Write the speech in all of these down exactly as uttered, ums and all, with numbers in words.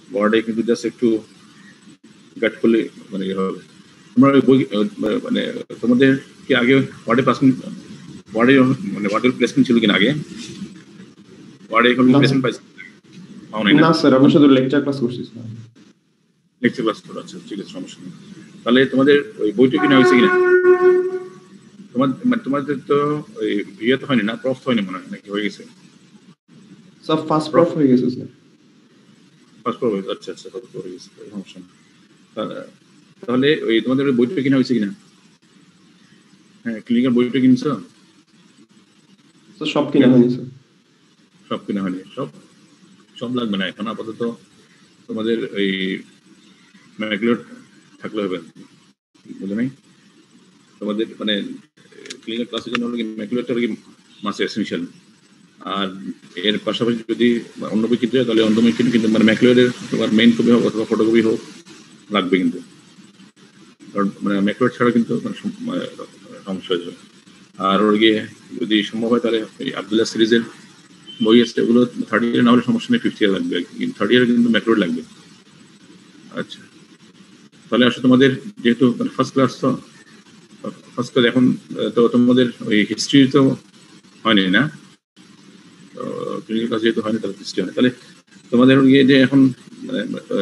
ওয়ার্ডে কিন্তু জাস্ট একটু গাট করলে মানে ইয়ে হবে। তোমরা বই মানে তোমাদের কি আগে ওয়ার্ডে প্লেসমেন্ট ওয়ার্ডে মানে ওয়ার্ডের প্লেসমেন্ট ছিল কিনা আগে? ওয়ার্ডে এখন প্লেসমেন্ট পাইছে পাও নাই না? না স্যার, আমরা শুধু লেকচার ক্লাস করছি স্যার। লেকচার ক্লাস করা আছে, ঠিক আছে, সমস্যা নেই। তাহলে তোমাদের ওই বইটা কিনা হয়েছে কিনা? তোমার মানে তোমাদের তো ওই ইয়ে তো হয়নি না, প্রফ হয়নি মনে হয়, নাকি হয়ে গেছে? স্যার ফার্স্ট প্রফ হয়ে গেছে স্যার। ফার্স্ট প্রফ হয়েছে, আচ্ছা আচ্ছা, ফার্স্ট প্রফ হয়ে গেছে, সমস্যা নেই। তাহলে ওই তোমাদের ওই বইটা কিনা হয়েছে কিনা? হ্যাঁ, ক্লিনিক্যাল বইটা কিনছো? স্যার সব কিনা হয়নি স্যার। সব কিনা হয়নি, সব সব লাগবে না এখন আপাতত। তোমাদের ওই ম্যাকুলার থাকলে হবে, বুঝলে নাই? তোমাদের মানে ক্লিনিক্যাল ক্লাসের জন্য ম্যাকুলারটা আর কি মাস্ট এসেনশিয়াল। আর এর পাশাপাশি যদি অন্য বই কিনতে হয় তাহলে অন্য বই কিনে কিন্তু মানে ম্যাকুলারের তোমার মেইন কপি হোক অথবা ফটোকপি হোক লাগবে কিন্তু, কারণ মানে ম্যাকুলার ছাড়া কিন্তু সমস্যা হয়ে যাবে। আর ওর গিয়ে যদি সম্ভব হয় তাহলে ওই আব্দুল্লাহ সিরিজের বই আছে, ওগুলো থার্ড ইয়ারে না হলে সমস্যা নেই, ফিফথ ইয়ার লাগবে আর কি, থার্ড ইয়ারে কিন্তু ম্যাকুলার লাগবে। আচ্ছা, তাহলে আসলে তোমাদের যেহেতু মানে ফার্স্ট ক্লাস তো ফার্স্ট ক্লাস এখন তো তোমাদের ওই হিস্ট্রি তো হয়নি না, ক্লিনিক্যাল ক্লাস যেহেতু হয়নি তাহলে হিস্ট্রি হয়। তাহলে তোমাদের গিয়ে যে এখন মানে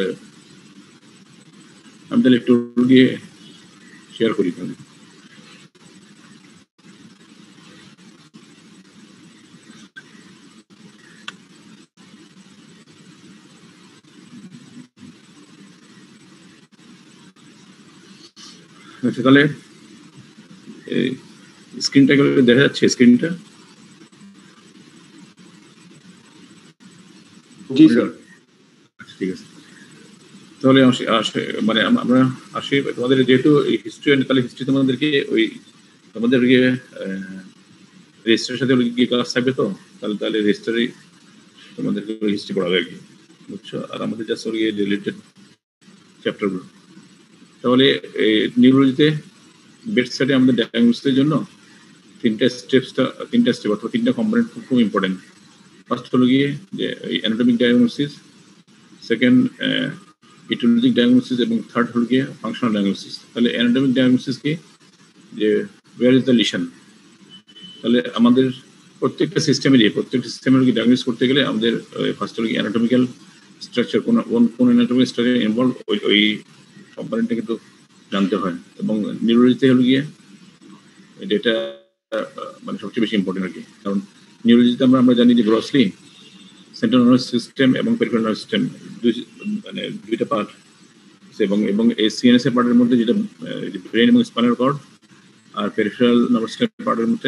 আমি তাহলে একটু গিয়ে শেয়ার করি তাহলে। আচ্ছা, তাহলে স্ক্রিনটা দেখা যাচ্ছে? স্ক্রিনটা জি স্যার। আচ্ছা, ঠিক আছে। তাহলে মানে আমরা আসি তোমাদের যেহেতু হিস্ট্রি, তাহলে হিস্ট্রি তোমাদেরকে ওই তোমাদের গিয়ে রেজিস্টারের সাথে গিয়ে ক্লাস থাকবে তো, তাহলে তাহলে রেজিস্টারে তোমাদেরকে হিস্ট্রি পড়াবে আর কি, বুঝছো? আর আমাদের জাস্ট গিয়ে রিলেটেড চ্যাপ্টারগুলো। তাহলে নিউরোলজিতে বেড সাইডে আমাদের ডায়াগনোসিসের জন্য তিনটা স্টেপসটা তিনটা স্টেপ অথবা তিনটা কম্পোনেন্ট খুব ইম্পর্টেন্ট। ফার্স্ট হলো গিয়ে যে anatomic diagnosis, second etiologic diagnosis এবং থার্ড হলো গিয়ে ফাংশনাল ডায়াগনোসিস। তাহলে অ্যানাটমিক ডায়াগনোসিস কি, যে ওয়্যার ইজ দ্য লিশন। তাহলে আমাদের প্রত্যেকটা সিস্টেমেরই প্রত্যেকটা সিস্টেমের ডায়াগনোস করতে গেলে আমাদের ফার্স্ট হলো গিয়ে অ্যানাটমিক্যাল স্ট্রাকচার, কোন কোন অ্যানাটমিক্যাল স্ট্রাকচার ইনভলভ ওই ওই কম্পোনেন্টটা কিন্তু জানতে হয়। এবং নিউরোলজিতে হলো গিয়ে এটা মানে সবচেয়ে বেশি ইম্পর্টেন্ট আর কি, কারণ নিউরোলজিতে আমরা আমরা জানি যে গ্রসলি সেন্ট্রাল নার্ভাস সিস্টেম এবং পেরিফেরাল নার্ভাস সিস্টেম দুই মানে দুইটা পার্ট, এবং এবং এই সিএনএস এর পার্টের মধ্যে যেটা ব্রেন এবং স্পাইনাল কর্ড, আর পেরিফেরাল নার্ভাস সিস্টেম পার্টের মধ্যে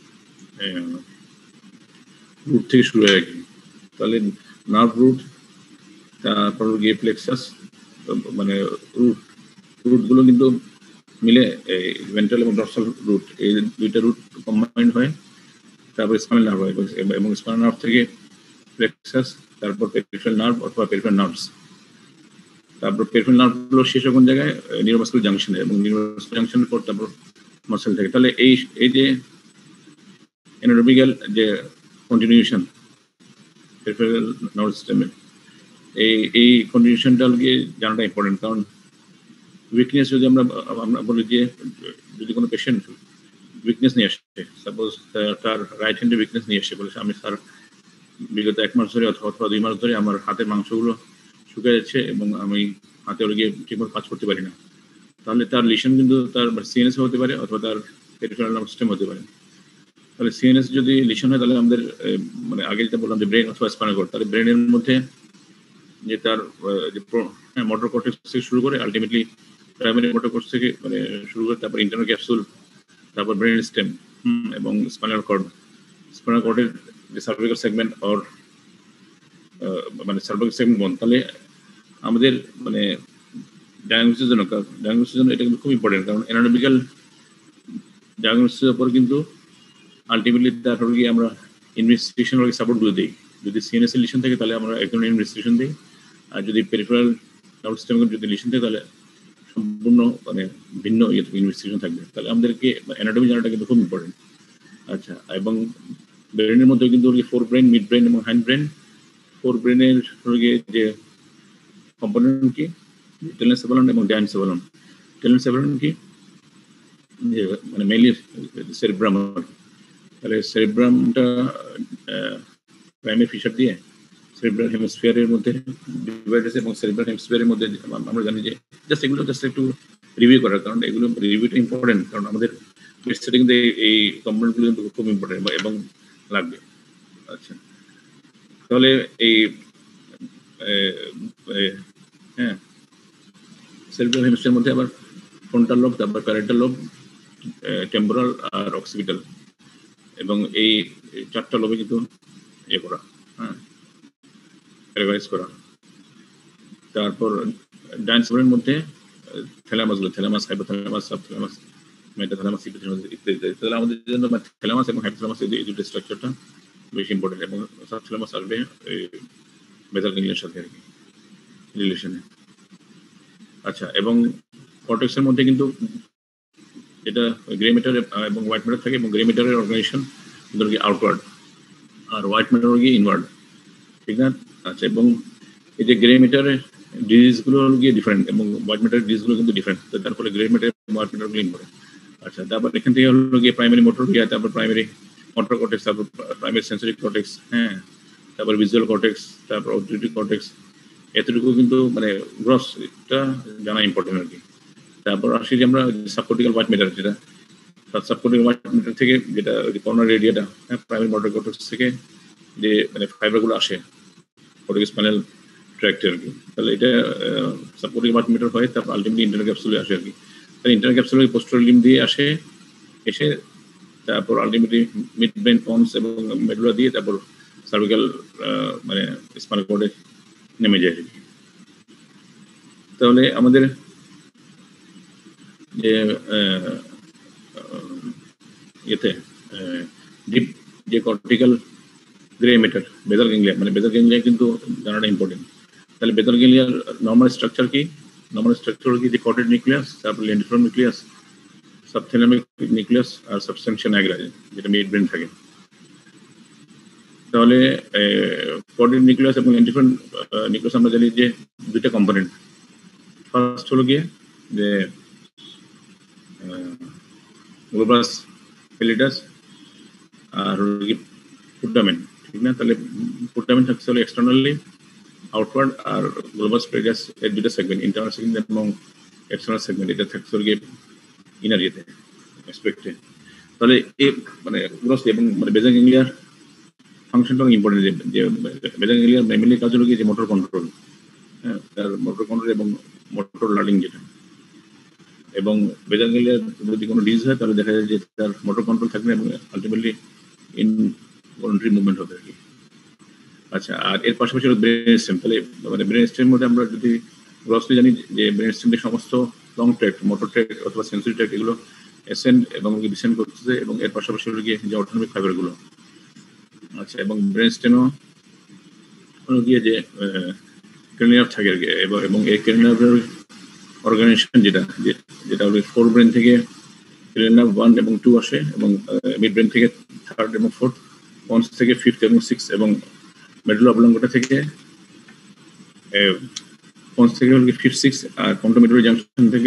রুট থেকে শুরু হয় আর কি। তাহলে নার্ভ রুট, তারপর গিয়ে প্লেক্সাস, মানে রুট রুটগুলো কিন্তু মিলে এই ভেন্ট্রাল এবং ডর্সাল রুট, এই দুইটা রুট কম্বাইন্ড হয়, তারপর স্পাইনাল নার্ভ হয় এবং স্পাইনাল নার্ভ থেকে প্লেক্সাস, তারপর পেরিফেরাল নার্ভ অথবা পেরিফেরাল নার্ভস, তারপর পেরিফেরাল নার্ভগুলো শেষ কোন জায়গায় নিউরোমাসকুলার জাংশনে, এবং নিউরোমাসকুলার জাংশনের পর তারপর মাসল থাকে। তাহলে এই এই যে অ্যানাটমিক্যাল যে কন্টিনিউশন পেরিফেরাল নার্ভ সিস্টেমে, এই এই কন্টিনিউশনটা গিয়ে জানাটা ইম্পর্টেন্ট। কারণ উইকনেস যদি আমরা আমরা বলি যে যদি কোনো পেশেন্ট উইকনেস নিয়ে আসছে, সাপোজ তার রাইট হ্যান্ডে উইকনেস নিয়ে আসছে, বলে আমি স্যার বিগত এক মাস ধরে অথবা অথবা দুই মাস ধরে আমার হাতের মাংসগুলো শুকিয়ে যাচ্ছে এবং আমি হাতে ওর গিয়ে ঠিকমতো কাজ করতে পারি না, তাহলে তার লিশন কিন্তু তার সিএনএস হতে পারে অথবা তার পেরিফেরাল নার্ভ সিস্টেম হতে পারে। তাহলে সিএনএস যদি লিশন হয় তাহলে আমাদের মানে আগে যেটা বললাম যে ব্রেন অথবা স্পাইনাল কর্ড, তাহলে ব্রেনের মধ্যে যে তার যে মোটর কর্টেক্স থেকে শুরু করে আলটিমেটলি প্রাইমারি মোটর কর্টেক্স থেকে মানে শুরু করে তারপর ইন্টারনাল ক্যাপসুল, তারপর ব্রেন স্টেম এবং স্পাইনাল কর্ড, স্পাইনাল কর্ডের যে সার্ভিক্যাল সেগমেন্ট অর মানে সার্ভিক্যাল সেগমেন্ট বন, তাহলে আমাদের মানে ডায়াগনোসিসের জন্য ডায়াগনোসিসের জন্য এটা কিন্তু খুব ইম্পর্টেন্ট। কারণ অ্যানাটমিক্যাল ডায়াগনোসিসের উপর কিন্তু আলটিমেটলি তারপর গিয়ে আমরা ইনভেস্টিগেশন সাপোর্টগুলো দিই। যদি সিএনএস এর লিশন থাকে তাহলে আমরা এক ধরনের ইনভেস্টিগেশন দিই, আর যদি পেরিফেরাল নার্ভ সিস্টেমের যদি লিশন থাকে তাহলে সম্পূর্ণ মানে ভিন্ন ইয়ে ইনভেস্টিগেশন থাকবে। তাহলে আমাদেরকে অ্যানাটমি জানাটা কিন্তু খুব ইম্পর্টেন্ট। আচ্ছা, এবং ব্রেনের মধ্যে কিন্তু ফোর ব্রেন, মিড ব্রেন এবং হ্যান্ড ব্রেন। ফোর ব্রেনের যে কম্পোনেন্ট কি টেলেনসেফালন এবং ডায়ানসেফালন। টেলেনসেফালন কি যে মানে মেইনলি সেরিব্রাম, তাহলে সেরিব্রামটা প্রাইমারি ফিশার দিয়ে সেরিব্রাল হেমিস্ফিয়ারের মধ্যে ডিভাইড আছে এবং সেরিব্রাল হেমিস্ফিয়ারের মধ্যে আমরা জানি যে জাস্ট এগুলো জাস্ট একটু রিভিউ করার কারণ এগুলো রিভিউটা ইম্পর্টেন্ট, কারণ আমাদের সেটিং এই কম্পোনেন্টগুলো কিন্তু খুব ইম্পর্টেন্ট এবং লাগবে। আচ্ছা, তাহলে এই হ্যাঁ সেরিব্রাল হেমিস্ফিয়ারের মধ্যে আবার ফ্রন্টাল লোব, তারপর প্যারাইটাল লোব, টেম্পোরাল আর অক্সিপিটাল, এবং এই চারটা লোবে কিন্তু ইয়ে করা, হ্যাঁ ক্যাটাগরাইজ করা। তারপর ডায়ানসেফালনের মধ্যে থ্যালামাসগুলো, থ্যালামাস, হাইপোথ্যালামাস, সাবথ্যালামাস, মেটাথ্যালামাস, হিপোথ্যালামাস ইত্যাদি। তাহলে আমাদের জন্য থ্যালামাস এবং হাইপোথ্যালামাস এই দুটো স্ট্রাকচারটা বেশি ইম্পর্টেন্ট, এবং সাবথ্যালামাস আসবে বেসাল গ্যাংলিয়ার সাথে আর কি রিলেশনে। আচ্ছা, এবং কর্টেক্সের মধ্যে কিন্তু যেটা গ্রে ম্যাটার এবং হোয়াইট ম্যাটার থাকে, এবং গ্রে ম্যাটারের অর্গানাইজেশন ধরো কি আউটওয়ার্ড আর হোয়াইট ম্যাটার গিয়ে ইনওয়ার্ড, ঠিক না? আচ্ছা, এবং এই যে গ্রে ম্যাটারের ডিজিজগুলো গিয়ে ডিফারেন্ট এবং হোয়াইট ম্যাটারের ডিজিজগুলো কিন্তু ডিফারেন্ট, তার ফলে গ্রে ম্যাটার এবং হোয়াইট ম্যাটারগুলো ইনওয়ার্ড। আচ্ছা, তারপর এখান থেকে হলো গিয়ে প্রাইমারি মোটর গিয়া, তারপর প্রাইমারি মোটর কর্টেক্স, তারপর প্রাইমারি সেন্সরি কর্টেক্স, হ্যাঁ, তারপর ভিজুয়াল কর্টেক্স, তারপর অডিটরি কর্টেক্স, এতটুকু কিন্তু মানে গ্রস এটা জানা ইম্পর্টেন্ট আর কি। তারপর আসি যে আমরা সাবকর্টিক্যাল হোয়াইট ম্যাটার, যেটা সাবকর্টিক্যাল হোয়াইট ম্যাটার থেকে যেটা কর্নার রেডিয়াটা, হ্যাঁ, প্রাইমারি মোটর কর্টেক্স থেকে যে মানে ফাইবারগুলো আসে কর্টিক্যাল স্পাইনাল ট্র্যাক্টে আর কি, তাহলে এটা সাবকর্টিক্যাল হোয়াইট ম্যাটার হয়। তারপর আলটিমেটলি ইন্টারনাল ক্যাপসুলে আসে আর কি, তাহলে ইন্টারনাল ক্যাপসুলে পোস্টারিয়ার লিম্ব দিয়ে আসে, এসে তারপর আলটিমেটলি মিড ব্রেন পন্স এবং মেডুলা দিয়ে তারপর সার্ভিক্যাল মানে স্পাইনাল কর্ডে নেমে যায় আর কি। তাহলে আমাদের যে ইয়েতে ডিপ যে cortical grey matter basal ganglia, মানে বেসাল গ্যাংলিয়া কিন্তু জানাটা ইম্পর্টেন্ট। তাহলে বেসাল গ্যাংলিয়ার নর্মাল স্ট্রাকচার কি? নর্মাল স্ট্রাকচার কি যে কর্টেড নিউক্লিয়াস, তারপর লেন্টিফর্ম নিউক্লিয়াস, সাবথ্যালামিক নিউক্লিয়াস আর সাবস্টেন্সিয়া নিগ্রা যেটা মিড ব্রেন থাকে। তাহলে কর্টেড নিউক্লিয়াস এবং লেন্টিফর্ম নিউক্লিয়াস আমরা জানি যে দুইটা কম্পোনেন্ট। ফার্স্ট হলো গিয়ে যে গ্লোবাস পেলিটাস আর পুটামেন, ঠিক না? তাহলে পুটামেন থাকছে হলো এক্সটার্নালি আউটওয়ার্ড, আর গ্লোবাস পেলিটাস এর দুইটা সেগমেন্ট, ইন্টারনাল সেগমেন্ট এবং এক্সটার্নাল সেগমেন্ট, এটা থাকছে হলো গিয়ে ইনার ইয়েতে অ্যাসপেক্টে। তাহলে এই মানে গ্রস এবং মানে বেসাল গ্যাংলিয়ার ফাংশনটা অনেক ইম্পর্টেন্ট, যে বেসাল গ্যাংলিয়ার মেইনলি কাজ হলো গিয়ে যে মোটর কন্ট্রোল, হ্যাঁ, তার মোটর কন্ট্রোল এবং মোটর লার্নিং যেটা, এবং বেসাল গ্যাংলিয়ার যদি কোনো ডিজিজ হয় তাহলে দেখা যায় যে তার মোটর কন্ট্রোল থাকবে এবং আলটিমেটলি ইনভলন্টারি মুভমেন্ট হবে আর কি। আচ্ছা, আর এর পাশাপাশি ব্রেন স্টেম, তাহলে মানে ব্রেন স্টেমের মধ্যে আমরা যদি গ্রসলি জানি যে ব্রেন স্টেমের সমস্ত লং ট্র্যাক্ট, মোটর ট্র্যাক্ট অথবা সেন্সরি ট্র্যাক্ট এগুলো অ্যাসেন্ড এবং ডিসেন্ড করতেছে, এবং এর পাশাপাশি হলো গিয়ে যে অটোনমিক ফাইবারগুলো। আচ্ছা, এবং ব্রেন স্টেমও হলো গিয়ে যে ক্রেনিয়ার থাকে আর কি, এবং এই ক্রেনিয়ারের অর্গানাইজেশন যেটা যেটা হলো ফোর ব্রেন থেকে ক্রেনিয়ার ওয়ান এবং টু আসে, এবং মিড ব্রেন থেকে থার্ড এবং ফোর্থ, পন্স থেকে ফিফথ এবং সিক্স, এবং মেডুলা অবলঙ্গটা থেকে পন্স থেকে হলো ফিফথ সিক্স, আর কন্টোমেটরি জাংশন থেকে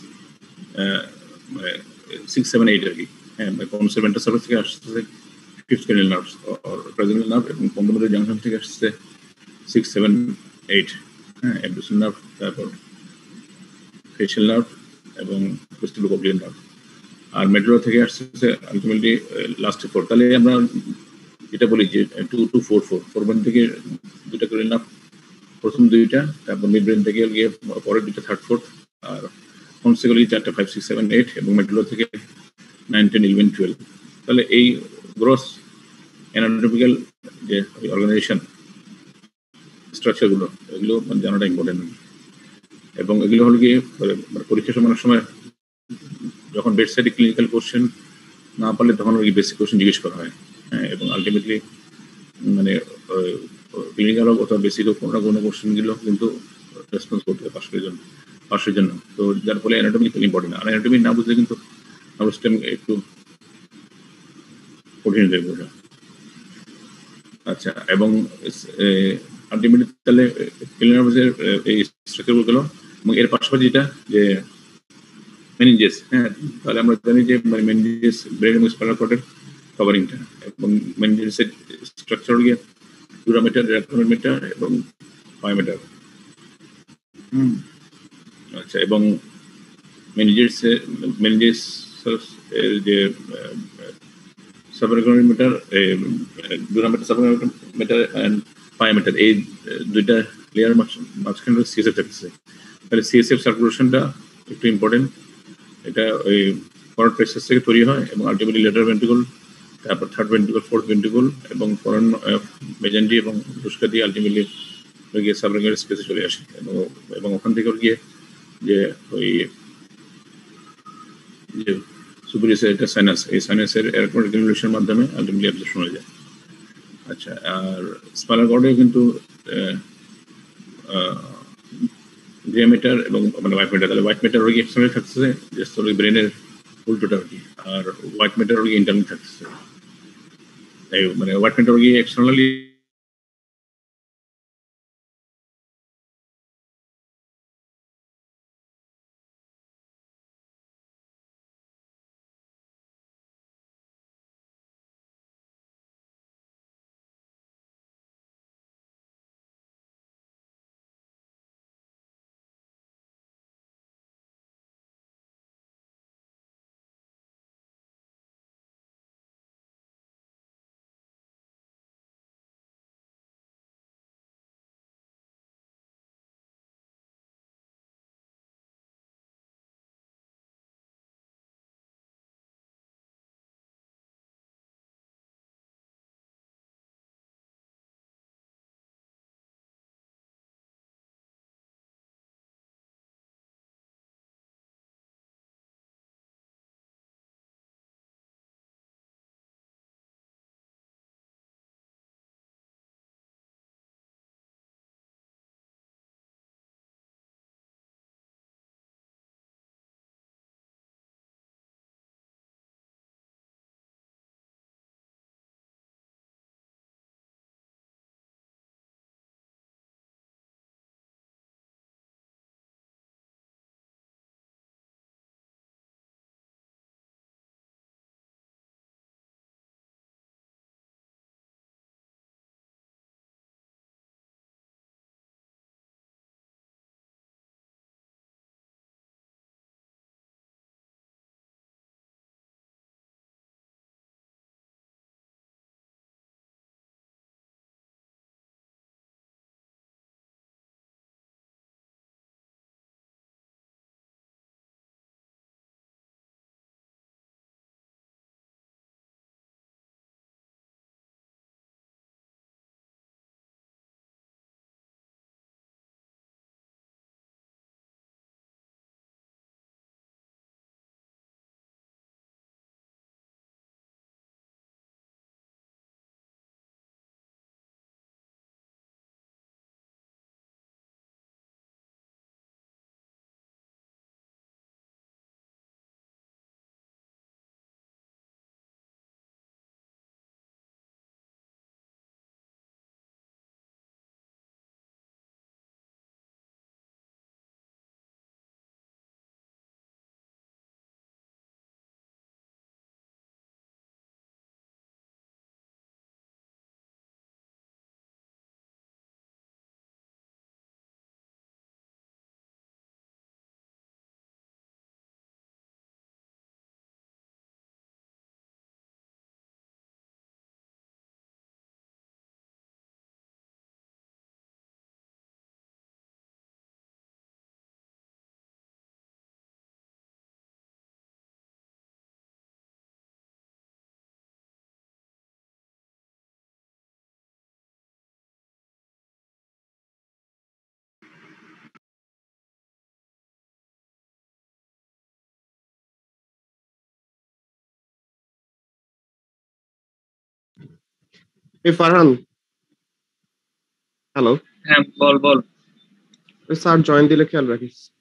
সিক্স সেভেন এইট আর কি, হ্যাঁ, পন্সের ভেন্ট্রাল সার্ফেস থেকে আসছে fifth cranial nerves or trigeminal nerve, এবং কন্টোমেটরি জাংশন থেকে আসছে সিক্স সেভেন এইট, হ্যাঁ, অ্যাবডোমিনাল নার্ভ, তারপর ফেশিয়াল নার্ভ এবং ভেস্টিবুলোকক্লিয়ার নার্ভ, আর মেডুলা থেকে আসছে আলটিমেটলি লাস্ট ফোর। তাহলে আমরা যেটা বলি যে two two four four forebrain থেকে দুইটা করে নার্ভ, প্রথম দুইটা, তারপর মিড ব্রেন থেকে গিয়ে পরের দুইটা থার্ড ফোর্থ, আর কনসেকুটিভলি চারটা ফাইভ সিক্স সেভেন এইট, এবং মেডুলা থেকে নাইন টেন ইলেভেন টুয়েলভ। তাহলে এই গ্রস অ্যানাটমিক্যাল যে অর্গানাইজেশন স্ট্রাকচারগুলো এগুলো মানে জানাটা ইম্পর্টেন্ট, এবং এগুলো হলো গিয়ে পরীক্ষার সময় অনেক সময় যখন বেড সাইডে ক্লিনিক্যাল কোশ্চেন না পারলে তখন ওই বেসিক কোশ্চেন জিজ্ঞেস করা হয়, হ্যাঁ, এবং আলটিমেটলি মানে ক্লিনিক্যাল হোক অথবা বেসিক হোক কোনো না কোনো কোশ্চেনগুলো কিন্তু রেসপন্স করতে হয় পাশের জন্য পাশের জন্য তো যার ফলে অ্যানাটমি ইম্পর্টেন্ট। আর অ্যানাটমি না বুঝলে কিন্তু নার্ভাস সিস্টেম একটু কঠিন হয়ে বোঝা। আচ্ছা, এবং আলটিমেটলি তাহলে পিলোনার্ভাসের এই স্ট্রাকচার গেল, এবং এর পাশাপাশি যেটা যে মেনিনজেস, হ্যাঁ তাহলে আমরা জানি যে মানে মেনিনজেস ব্রেন এবং স্পাইনাল কর্ডের কভারিংটা, এবং মেনিনজেসের স্ট্রাকচার গিয়ে ডুরামিটার, রেক্টোমিটার এবং পায়োমিটার। হুম আচ্ছা, এবং মেনিনজেস মেনিনজেস এর যে সাবরেগনোমিটার, ডুরামিটার, সাবরেগনোমিটার এন্ড পায়োমিটার, এই দুইটা লেয়ার মাঝখানে সিএসএফ থাকছে। তাহলে সিএসএফ সার্কুলেশনটা একটু ইম্পর্টেন্ট। এটা ওই ফরওয়ার্ড প্রেসেস থেকে তৈরি হয় এবং আলটিমেটলি লেটার ভেন্ট্রিকল, তারপর থার্ড ভেন্ট্রিকল, ফোর্থ ভেন্ট্রিকল এবং ফরেন মেজেন্ডি এবং দুষ্কা দিয়ে আলটিমেটলি গিয়ে সাবরেগনারি স্পেসে চলে আসে, এবং এবং ওখান থেকে গিয়ে যে ওই যে সুপিরিয়ার একটা সাইনাস, এই সাইনাসের এয়ারপোর্ট রেগুলেশনের মাধ্যমে আলটিমেটলি অ্যাবজর্পশন হয়ে যায়। আচ্ছা, আর স্পাইনাল কর্ডেও কিন্তু ডিয়ামিটার এবং মানে হোয়াইট ম্যাটার, তাহলে হোয়াইট ম্যাটার রোগী এক্সটার্নালি থাকতেছে, যে স্থলে ব্রেনের উল্টোটা আর কি, আর হোয়াইট ম্যাটার রোগী ইন্টারনালি থাকতেছে। তাই মানে হোয়াইট ম্যাটার রোগী এক্সটার্নালি এই ফারহান, হ্যালো। হ্যাঁ বল বল। ওই স্যার জয়েন দিলে খেয়াল রাখিস।